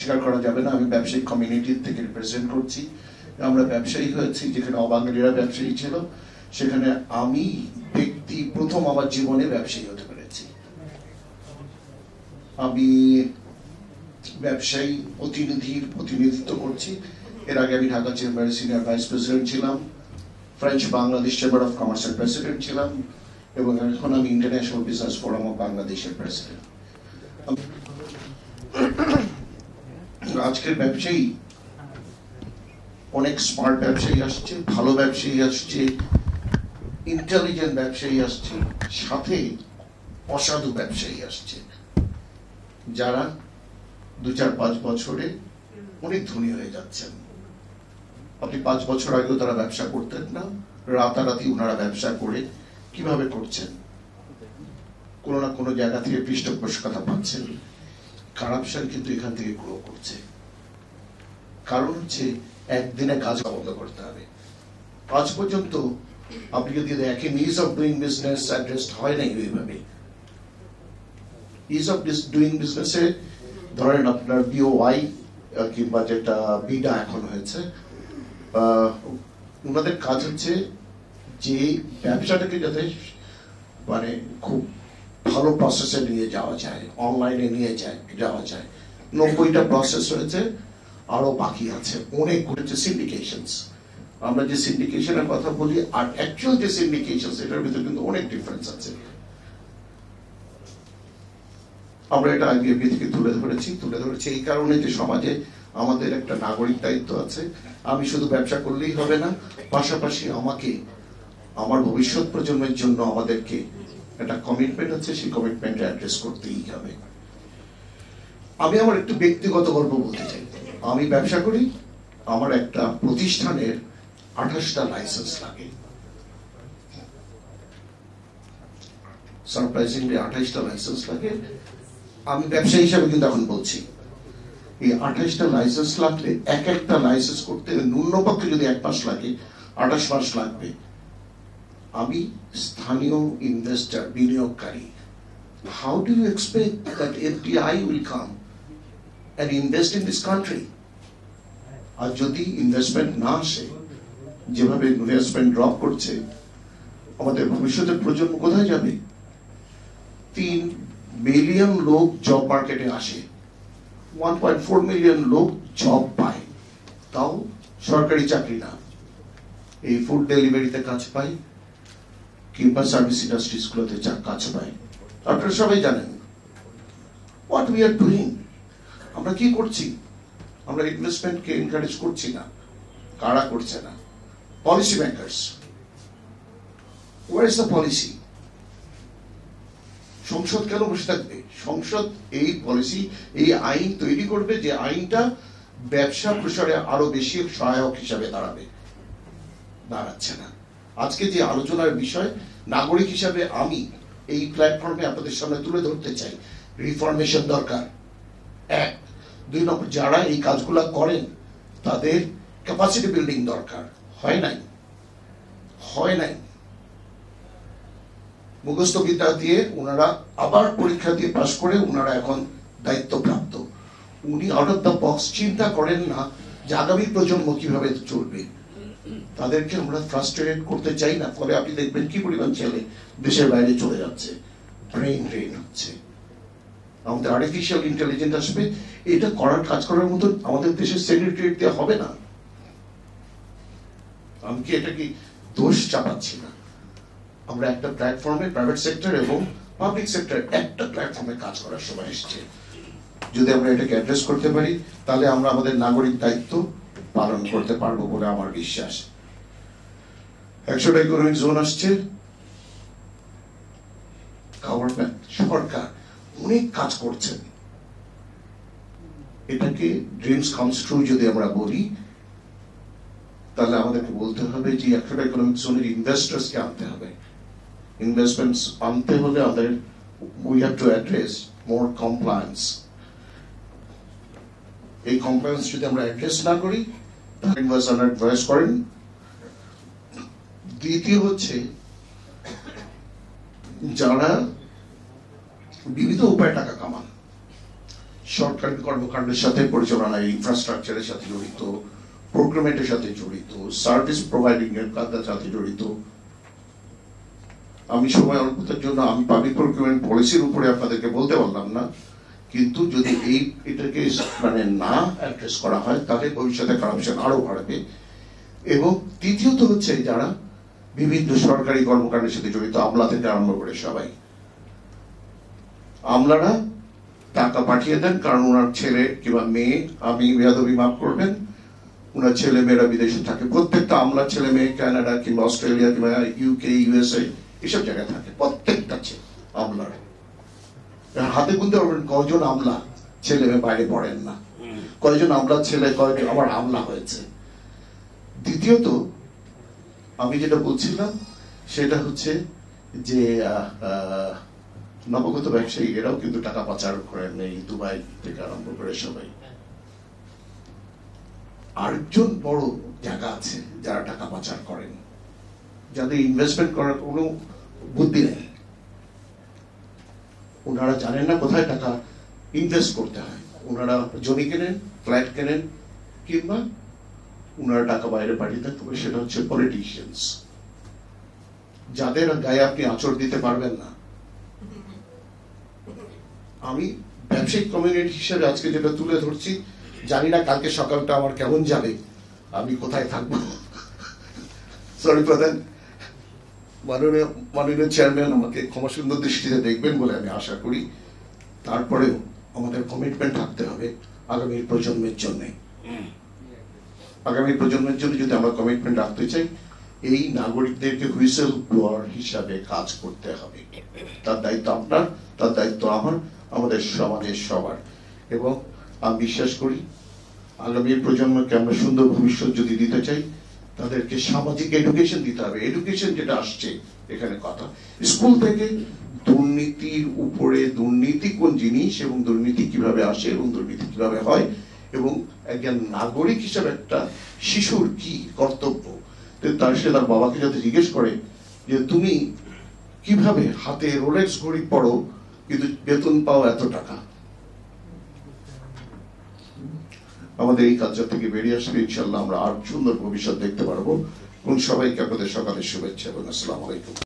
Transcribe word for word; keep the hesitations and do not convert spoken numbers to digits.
অস্বীকার করা যাবে না। আমি ব্যবসায়িক কমিউনিটি থেকে রিপ্রেজেন্ট করছি। আমরা ব্যবসায়ী হয়েছি, যেখানে অবাঙালিরা ব্যবসায়ী ছিল, সেখানে আমি ব্যক্তি প্রথম আমার জীবনে ব্যবসায়ী হতে পেরেছি। আমি ব্যবসায়ী প্রতিনিধির প্রতিনিধিত্ব করছি। এর আগে আমি ঢাকা চেম্বারের সিনিয়র ভাইস প্রেসিডেন্ট ছিলাম, ফ্রেঞ্চ বাংলাদেশ চেম্বার অফ কমার্সের প্রেসিডেন্ট ছিলাম, এবং এখন আমি ইন্টারন্যাশনাল বিজনেস ফোরাম অফ বাংলাদেশের প্রেসিডেন্ট। আজকের ব্যবসায়ী অনেক স্মার্ট ব্যবসায়ী আসছে, ভালো ব্যবসায়ী আসছে, ইন্টেলিজেন্ট ব্যবসায়ী আসছে, সাথে অসাধু ব্যবসায়ী আসছে, যারা দু চার পাঁচ বছরে অনেক ধনী হয়ে যাচ্ছেন। আপনি পাঁচ বছর আগেও তারা ব্যবসা করতেন না, রাতারাতি ওনারা ব্যবসা করে কিভাবে করছেন, কোনো না কোনো জায়গা থেকে পৃষ্ঠপোষকতা পাচ্ছেন। কারাপশন কিন্তু এখান থেকে গ্রো করছে। কারণ হচ্ছে একদিনে কাজ বন্ধ করতে হবে। আজ পর্যন্ত আপনি যদি দেখেন, ease of doing business address হয় নাই ওইভাবে। ইজ অফ ডুইং বিজনেসে ধরেন আপনার বিওআই কিংবা যেটা বিডা এখন হয়েছে, ওনাদের কাজ হচ্ছে যে ব্যবসাটাকে যাতে মানে খুব ভালো প্রসেসে নিয়ে যাওয়া যায়, অনলাইনে নিয়ে যায় যাওয়া যায়। নব্বইটা প্রসেস রয়েছে, আরো বাকি আছে অনেক। ঘটেছে সিন্ডিকেশনস। আমরা যে সিন্ডিকেশনের কথা বলি আর অ্যাকচুয়াল যে সিন্ডিকেশন, এটার ভিতরে কিন্তু অনেক ডিফারেন্স আছে। আমরা এটা আগে থেকে তুলে ধরেছি তুলে ধরেছি এই কারণে যে সমাজে আমাদের একটা নাগরিক দায়িত্ব আছে। আমি শুধু ব্যবসা করলেই হবে না, পাশাপাশি আমাকে আমার ভবিষ্যৎ প্রজন্মের জন্য আমাদেরকে একটা কমিটমেন্ট আছে, সেই কমিটমেন্ট অ্যাড্রেস করতেই হবে। আমি আমার একটু ব্যক্তিগত গল্প বলতে চাই। আমি ব্যবসা করি, আমার একটা প্রতিষ্ঠানের আঠাশটা লাইসেন্স লাগে। সারপ্রাইজিংলি আঠাশটা লাইসেন্স লাগে। আমি ব্যবসায়ী হিসাবে কিন্তু এখন বলছি, এই আঠাশটা লাইসেন্স লাগলে এক একটা লাইসেন্স করতে ন্যূনপক্ষে যদি এক মাস লাগে, আঠাশ মাস লাগবে। আমি স্থানীয় ইনভেস্টর, বিনিয়োগকারী, how do you expect that FDI will come and invest in this country? আর যদি ইনভেস্টমেন্ট না আসে, যেভাবে ইনভেস্টমেন্ট ড্রপ করছে, আমাদের ভবিষ্যতের প্রজন্ম কোথায় যাবে? তিন মিলিয়ন লোক জব মার্কেটে আসে, ওয়ান পয়েন্ট ফোর মিলিয়ন লোক জব পায়, তাও সরকারি চাকরি না। এই ফুড ডেলিভারিতে কাজ পায় কিংবা সার্ভিস ইন্ডাস্ট্রিজ গুলোতে কাজ পায়। আপনারা সবাই জানেন হোয়াট উই আর ডুইং। আমরা কি করছি? আমরা ইনভেস্টমেন্টকে এনকারেজ করছি না। কারা করছে না? Policy makers. Where is the policy? সংসদ কেন বসে থাকবে? সংসদ এই পলিসি, এই আইন তৈরি করবে যে আইনটা ব্যবসা প্রসারে আরো বেশি সহায়ক হিসাবে দাঁড়াবে। দাঁড়াচ্ছে না। আজকে যে আলোচনার বিষয়, নাগরিক হিসাবে আমি এই প্ল্যাটফর্মে আপনাদের সামনে তুলে ধরতে চাই, রিফরমেশন দরকার। এক। দুই নম্বর, যারা এই কাজগুলো করেন তাদের ক্যাপাসিটি বিল্ডিং দরকার। হয় নাই হয় নাই মুখস্থ বিদ্যা দিয়ে ওনারা আবার পরীক্ষা দিয়ে পাশ করে ওনারা এখন দায়িত্বপ্রাপ্ত। উনি আউট অফ দ্য বক্স চিন্তা করেন না যে আগামী প্রজন্ম কিভাবে চলবে। তাদেরকে আমরা ফ্রাস্ট্রেটেড করতে চাই না। ফলে আপনি দেখবেন কি পরিমাণ ছেলে দেশের বাইরে চলে যাচ্ছে, ব্রেইন ড্রেন হচ্ছে। আমাদের আর্টিফিশিয়াল ইন্টেলিজেন্স আসবে, এটা করার কাজ করার মতো আমাদের দেশের সেক্রেটারিয়েট দেওয়া হবে না। আমি কি এটা কি দোষ চাপাচ্ছি না। আমরা একটা প্ল্যাটফর্মে প্রাইভেট সেক্টর এবং পাবলিক সেক্টর একটা প্ল্যাটফর্মে কাজ করার সময় এসছে। যদি আমরা এটাকে অ্যাড্রেস করতে পারি, তাহলে আমরা আমাদের নাগরিক দায়িত্ব পালন করতে পারবো বলে আমার বিশ্বাস। একশোটা ইকোনমিক জোন আসছে, গভর্নমেন্ট, সরকার অনেক কাজ করছেন। এটাকে ড্রিমস কামস ট্রু যদি আমরা বলি, তাহলে আমাদেরকে বলতে হবে যে একশোটা ইকোনমিক জোনের ইনভেস্টার্সকে আনতে হবে। ইনভেস্টমেন্টস আনতে হলে আমাদের we have to address more compliance. এই কমপ্লায়েন্স যদি আমরা অ্যাড্রেস না করি, ভয়েস করেন। দ্বিতীয় হচ্ছে, যারা বিবিধ উপায়ে টাকা কামান, সরকারি কর্মকাণ্ডের সাথে, পরিচালনায়, ইনফ্রাস্ট্রাকচারের সাথে জড়িত, প্রোক্রিউরমেন্টের সাথে জড়িত, সার্ভিস প্রোভাইডিং এর কাজের সাথে জড়িত। আমি সময় অল্পতার জন্য আমি পাবলিক প্রোক্রিউরমেন্ট পলিসির উপরে আপনাদেরকে বলতে পারলাম না, কিন্তু যদি এই এটাকে মানে না অ্যাড্রেস করা হয় তাহলে ভবিষ্যতে কারাপশন আরো বাড়বে। এবং তৃতীয়ত হচ্ছে যারা বিভিন্ন সরকারি কর্মকাণ্ডের সাথে জড়িত, আমলা থেকে আরম্ভ করে সবাই, আমলারা টাকা পাঠিয়ে দেন কারণ ওনার ছেলে কিংবা মেয়ে, আমি বেয়াদবি মাফ করবেন, ওনার ছেলে মেয়েরা বিদেশে থাকে। প্রত্যেকটা আমলা ছেলে মেয়ে কানাডা কিংবা অস্ট্রেলিয়া কিংবা ইউকে, ইউএসএ এসব জায়গায় থাকে, প্রত্যেকটা আমলার। হাতে গুনতে পারবেন কয়জন আমলা ছেলে মেয়ে বাইরে পড়েন না, কয়জন আমলা ছেলে কয়জন আবার আমলা হয়েছে। দ্বিতীয়ত আমি যেটা বলছিলাম সেটা হচ্ছে যে নবগত ব্যবসায়ী এরাও কিন্তু টাকা পাচার করেন, এই দুবাই থেকে আরম্ভ করে সবাই। আরেকজন বড় জায়গা আছে যারা টাকা পাচার করেন, যাদের ইনভেস্টমেন্ট করার কোনো বুদ্ধি নেই, ওনারা জানেন না কোথায় টাকা ইনভেস্ট করতে হয়। ওনারা জমি কেনেন, ফ্ল্যাট কেনেন, কিংবা ওনারা টাকা বাইরে পাঠিয়ে দেন, তবে সেটা হচ্ছে পলিটিশিয়ানস, যাদের গায়ে আপনি আঁচড় দিতে পারবেন না। আমি ব্যবসায়িক কমিউনিটি হিসেবে আজকে যেটা তুলে ধরছি, জানি না কালকে সকালটা আমার কেমন যাবে, আমি কোথায় থাকবো। সরি প্রধান, মাননীয় মাননীয় চেয়ারম্যান আমাকে ক্ষমা সুন্দর দৃষ্টিতে দেখবেন বলে আমি আশা করি। তারপরেও আমাদের কমিটমেন্ট থাকতে হবে আগামী প্রজন্মের জন্য। আগামী প্রজন্মের জন্য যদি আমরা কমিটমেন্ট রাখতে চাই, এই নাগরিকদেরকে হুইসেল ব্লোয়ার হিসাবে কাজ করতে হবে। তার দায়িত্ব আপনার, তার দায়িত্ব আমার, আমাদের সমাজের সবার। এবং আমি বিশ্বাস করি আগামী প্রজন্মকে আমরা সুন্দর ভবিষ্যৎ যদি দিতে চাই, তাদেরকে সামাজিক এডুকেশন দিতে হবে। এডুকেশন যেটা আসছে এখানে কথা, স্কুল থেকে দুর্নীতির উপরে, দুর্নীতি কোন জিনিস এবং দুর্নীতি কিভাবে আসে এবং দুর্নীতি কিভাবে হয়, এবং একজন নাগরিক হিসাবে একটা শিশুর কি কর্তব্য, তার সে তার বাবাকে যাতে জিজ্ঞেস করে যে তুমি কিভাবে হাতে রোলেক্স ঘড়ি পড়ো কিন্তু বেতন পাও এত টাকা। আমাদের এই কালচার থেকে বেরিয়ে আসলে ইনশাল্লাহ আমরা আর সুন্দর ভবিষ্যৎ দেখতে পারবো। এবং সবাইকে আপনাদের সকালের শুভেচ্ছা এবং আসসালামু আলাইকুম।